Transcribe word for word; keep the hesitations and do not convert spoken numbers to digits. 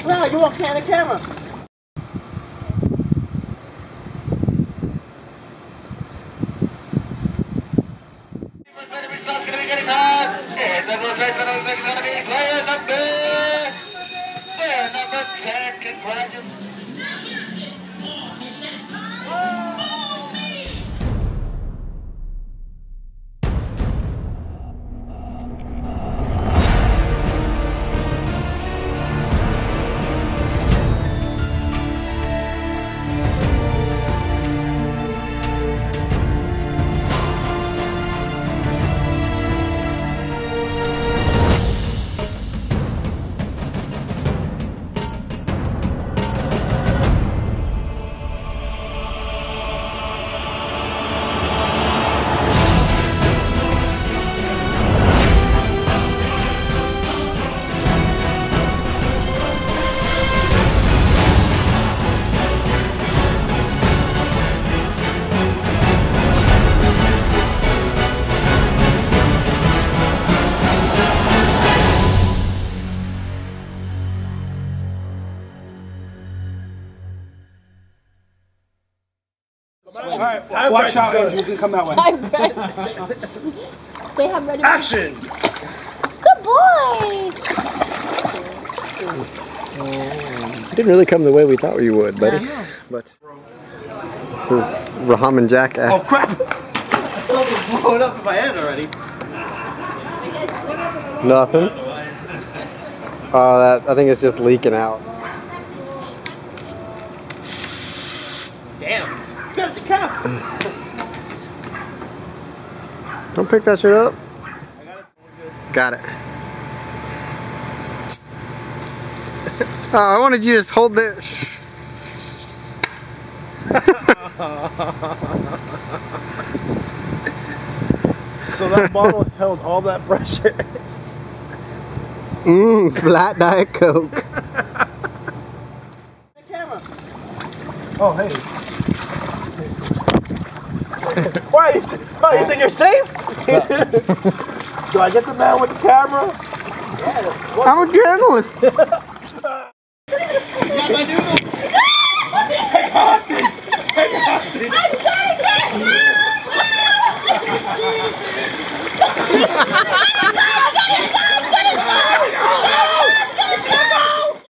Wow, you won't can the camera. All right, watch out, Andrew. You can come that way. They have ready. Action! Good boy! You didn't really come the way we thought you would, buddy. Yeah, but this is Rahaman Jackass. Oh crap! I thought it was blowing up in my head already. Nothing. Oh, that I think it's just leaking out. Damn. You got it to cap. Don't pick that shit up. Got it. Oh, I wanted you to just hold it. So that bottle held all that pressure. Mmm, flat Diet Coke. Oh, hey. Why? Oh, you think you're safe? Do I get the man with the camera? Yeah, I'm a journalist. Take hostage! Take hostage!